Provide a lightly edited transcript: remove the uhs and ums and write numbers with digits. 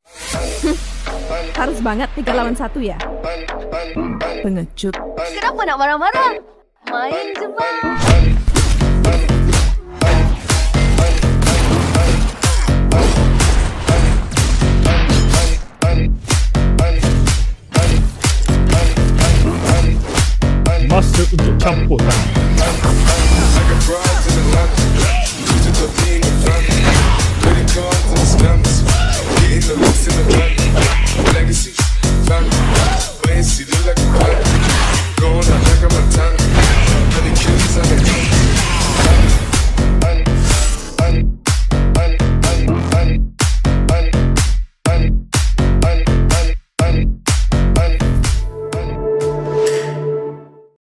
Harus banget 3 lawan 1 ya? Pengecut. Kenapa nak marah-marah? Main je bang.